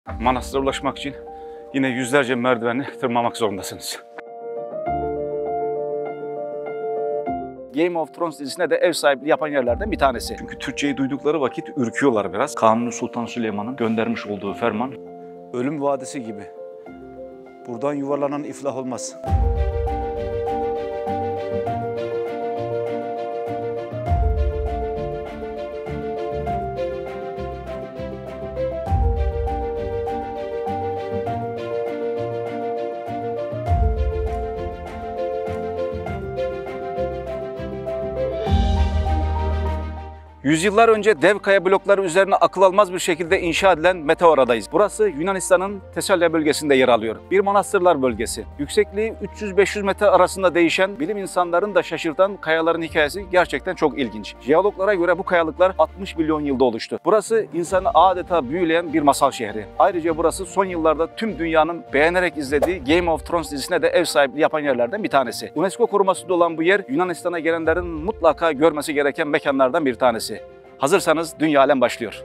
Manastıra ulaşmak için yine yüzlerce merdiveni tırmanmak zorundasınız. Game of Thrones dizisine de ev sahipliği yapan yerlerden bir tanesi. Çünkü Türkçeyi duydukları vakit ürküyorlar biraz. Kanuni Sultan Süleyman'ın göndermiş olduğu ferman. Ölüm vadisi gibi. Buradan yuvarlanan iflah olmaz. Yüzyıllar önce dev kaya blokları üzerine akıl almaz bir şekilde inşa edilen Meteora'dayız. Burası Yunanistan'ın Tesalya bölgesinde yer alıyor. Bir manastırlar bölgesi. Yüksekliği 300-500 metre arasında değişen, bilim insanların da şaşırtan kayaların hikayesi gerçekten çok ilginç. Jeologlara göre bu kayalıklar 60 milyon yılda oluştu. Burası insanı adeta büyüleyen bir masal şehri. Ayrıca burası son yıllarda tüm dünyanın beğenerek izlediği Game of Thrones dizisine de ev sahipliği yapan yerlerden bir tanesi. UNESCO korumasında olan bu yer Yunanistan'a gelenlerin mutlaka görmesi gereken mekanlardan bir tanesi. Hazırsanız Dünya Alem başlıyor.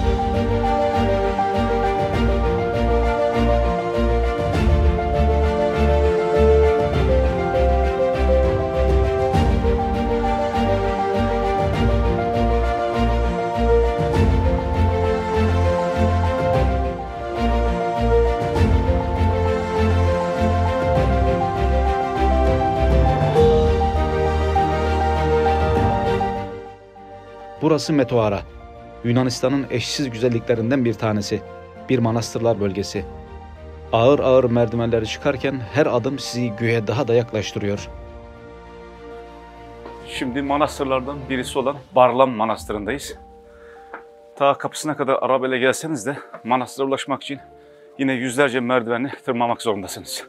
Burası Meteora. Yunanistan'ın eşsiz güzelliklerinden bir tanesi. Bir manastırlar bölgesi. Ağır ağır merdivenleri çıkarken her adım sizi göğe daha da yaklaştırıyor. Şimdi manastırlardan birisi olan Barlam Manastırı'ndayız. Ta kapısına kadar arabayla gelseniz de manastıra ulaşmak için yine yüzlerce merdiveni tırmanmak zorundasınız.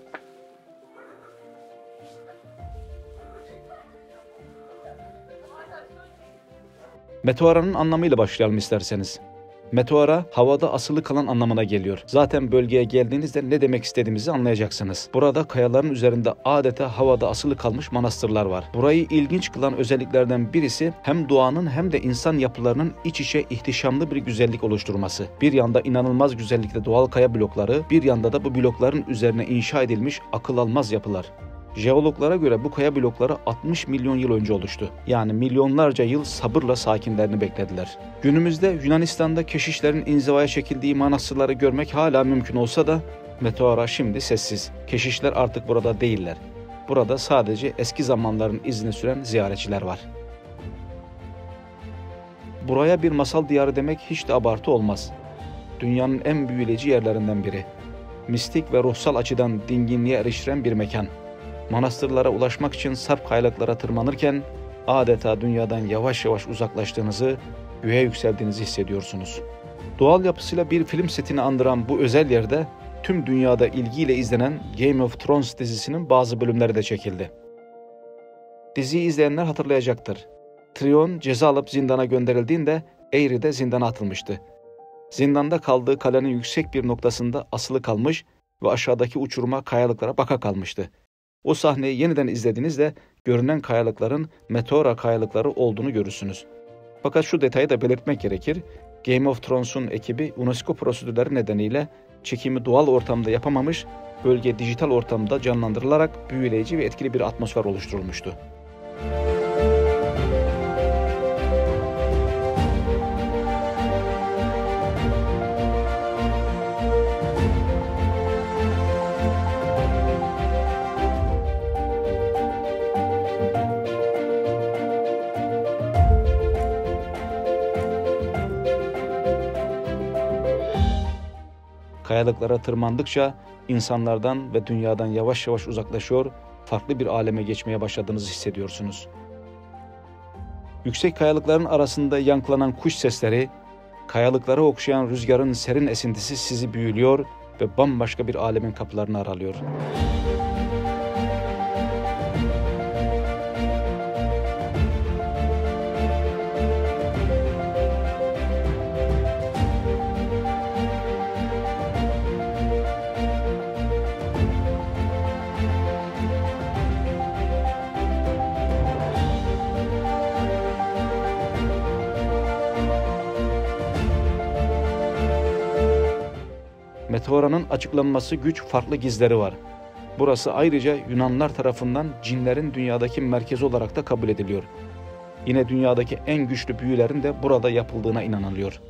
Meteora'nın anlamıyla başlayalım isterseniz. Meteora, havada asılı kalan anlamına geliyor. Zaten bölgeye geldiğinizde ne demek istediğimizi anlayacaksınız. Burada kayaların üzerinde adeta havada asılı kalmış manastırlar var. Burayı ilginç kılan özelliklerden birisi hem doğanın hem de insan yapılarının iç içe ihtişamlı bir güzellik oluşturması. Bir yanda inanılmaz güzellikte doğal kaya blokları, bir yanda da bu blokların üzerine inşa edilmiş akıl almaz yapılar. Jeologlara göre bu kaya blokları 60 milyon yıl önce oluştu. Yani milyonlarca yıl sabırla sakinlerini beklediler. Günümüzde Yunanistan'da keşişlerin inzivaya çekildiği manastırları görmek hala mümkün olsa da Meteora şimdi sessiz. Keşişler artık burada değiller. Burada sadece eski zamanların izini süren ziyaretçiler var. Buraya bir masal diyarı demek hiç de abartı olmaz. Dünyanın en büyüleyici yerlerinden biri. Mistik ve ruhsal açıdan dinginliğe eriştiren bir mekan. Manastırlara ulaşmak için sarp kayalıklara tırmanırken adeta dünyadan yavaş yavaş uzaklaştığınızı, göğe yükseldiğinizi hissediyorsunuz. Doğal yapısıyla bir film setini andıran bu özel yerde tüm dünyada ilgiyle izlenen Game of Thrones dizisinin bazı bölümleri de çekildi. Diziyi izleyenler hatırlayacaktır. Tryon ceza alıp zindana gönderildiğinde Aery de zindana atılmıştı. Zindanda kaldığı kalenin yüksek bir noktasında asılı kalmış ve aşağıdaki uçuruma kayalıklara baka kalmıştı. O sahneyi yeniden izlediğinizde görünen kayalıkların Meteora kayalıkları olduğunu görürsünüz. Fakat şu detayı da belirtmek gerekir. Game of Thrones'un ekibi UNESCO prosedürleri nedeniyle çekimi doğal ortamda yapamamış, bölge dijital ortamda canlandırılarak büyüleyici ve etkili bir atmosfer oluşturulmuştu. Kayalıklara tırmandıkça insanlardan ve dünyadan yavaş yavaş uzaklaşıyor, farklı bir aleme geçmeye başladığınızı hissediyorsunuz. Yüksek kayalıkların arasında yankılanan kuş sesleri, kayalıkları okşayan rüzgarın serin esintisi sizi büyülüyor ve bambaşka bir alemin kapılarını aralıyor. Meteoranın açıklanması güç, farklı gizleri var. Burası ayrıca Yunanlar tarafından cinlerin dünyadaki merkezi olarak da kabul ediliyor. Yine dünyadaki en güçlü büyülerin de burada yapıldığına inanılıyor.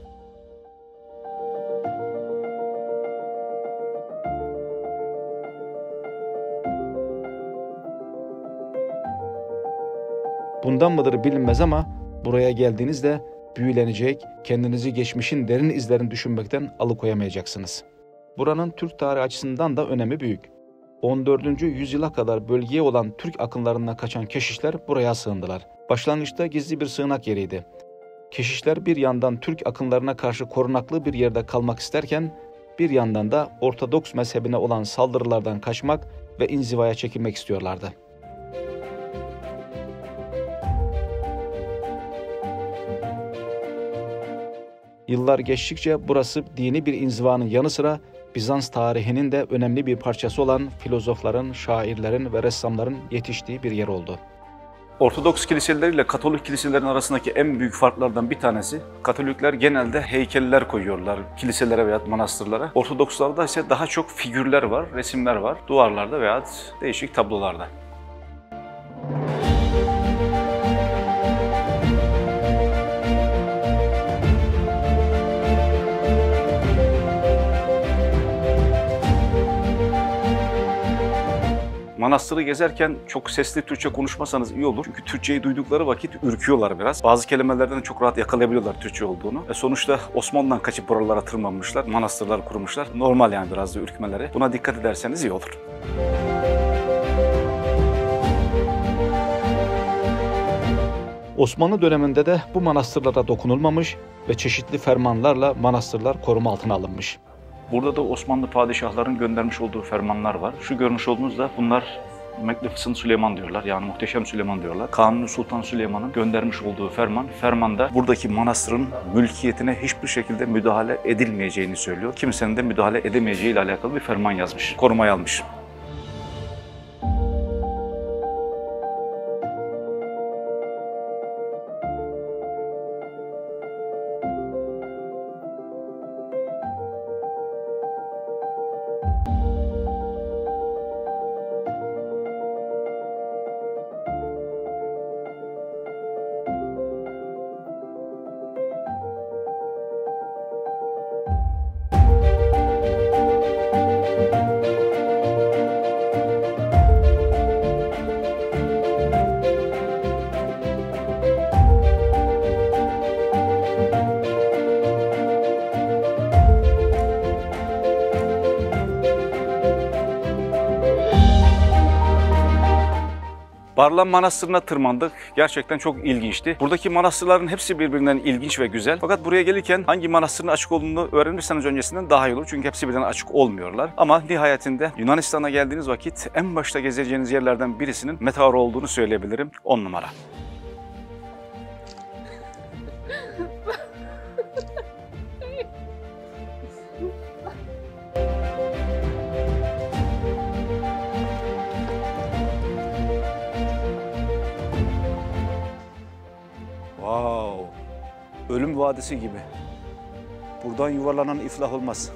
Bundan mıdır bilinmez ama buraya geldiğinizde büyülenecek, kendinizi geçmişin derin izlerini düşünmekten alıkoyamayacaksınız. Buranın Türk tarihi açısından da önemi büyük. 14. yüzyıla kadar bölgeye olan Türk akınlarından kaçan keşişler buraya sığındılar. Başlangıçta gizli bir sığınak yeriydi. Keşişler bir yandan Türk akınlarına karşı korunaklı bir yerde kalmak isterken, bir yandan da Ortodoks mezhebine olan saldırılardan kaçmak ve inzivaya çekilmek istiyorlardı. Yıllar geçtikçe burası dini bir inzivanın yanı sıra Bizans tarihinin de önemli bir parçası olan filozofların, şairlerin ve ressamların yetiştiği bir yer oldu. Ortodoks kiliseleriyle Katolik kiliselerin arasındaki en büyük farklardan bir tanesi, Katolikler genelde heykeller koyuyorlar kiliselere veya manastırlara. Ortodokslarda ise daha çok figürler var, resimler var, duvarlarda veya değişik tablolarda. Manastırı gezerken çok sesli Türkçe konuşmasanız iyi olur. Çünkü Türkçeyi duydukları vakit ürküyorlar biraz. Bazı kelimelerden çok rahat yakalayabiliyorlar Türkçe olduğunu. Sonuçta Osmanlı'dan kaçıp buralara tırmanmışlar, manastırlar kurmuşlar. Normal yani biraz da ürkmeleri. Buna dikkat ederseniz iyi olur. Osmanlı döneminde de bu manastırlara dokunulmamış ve çeşitli fermanlarla manastırlar koruma altına alınmış. Burada da Osmanlı padişahların göndermiş olduğu fermanlar var. Şu görmüş olduğunuz da bunlar Magnificent Süleyman diyorlar. Yani Muhteşem Süleyman diyorlar. Kanuni Sultan Süleyman'ın göndermiş olduğu ferman. Fermanda buradaki manastırın mülkiyetine hiçbir şekilde müdahale edilmeyeceğini söylüyor. Kimsenin de müdahale edemeyeceği ile alakalı bir ferman yazmış. Korumaya almış. Barlan Manastırı'na tırmandık. Gerçekten çok ilginçti. Buradaki manastırların hepsi birbirinden ilginç ve güzel. Fakat buraya gelirken hangi manastırın açık olduğunu öğrenirseniz öncesinden daha iyi olur. Çünkü hepsi birden açık olmuyorlar. Ama nihayetinde Yunanistan'a geldiğiniz vakit en başta gezeceğiniz yerlerden birisinin Meteora olduğunu söyleyebilirim. 10 numara. Wow. Ölüm vadisi gibi. Buradan yuvarlanan iflah olmaz.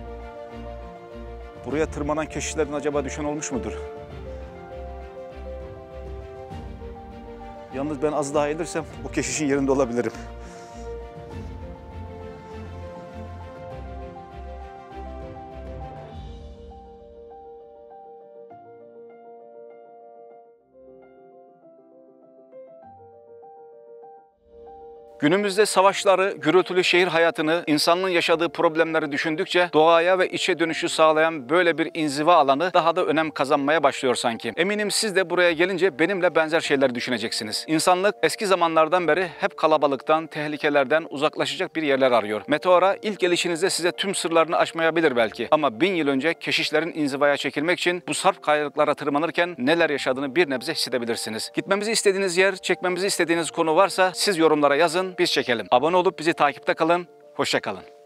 Buraya tırmanan keşişlerin acaba düşen olmuş mudur? Yalnız ben az daha eğilirsem bu keşişin yerinde olabilirim. Günümüzde savaşları, gürültülü şehir hayatını, insanlığın yaşadığı problemleri düşündükçe doğaya ve içe dönüşü sağlayan böyle bir inziva alanı daha da önem kazanmaya başlıyor sanki. Eminim siz de buraya gelince benimle benzer şeyler düşüneceksiniz. İnsanlık eski zamanlardan beri hep kalabalıktan, tehlikelerden uzaklaşacak bir yerler arıyor. Meteora ilk gelişinizde size tüm sırlarını açmayabilir belki. Ama 1000 yıl önce keşişlerin inzivaya çekilmek için bu sarp kayalıklara tırmanırken neler yaşadığını bir nebze hissedebilirsiniz. Gitmemizi istediğiniz yer, çekmemizi istediğiniz konu varsa siz yorumlara yazın. Biz çekelim. Abone olup bizi takipte kalın. Hoşça kalın.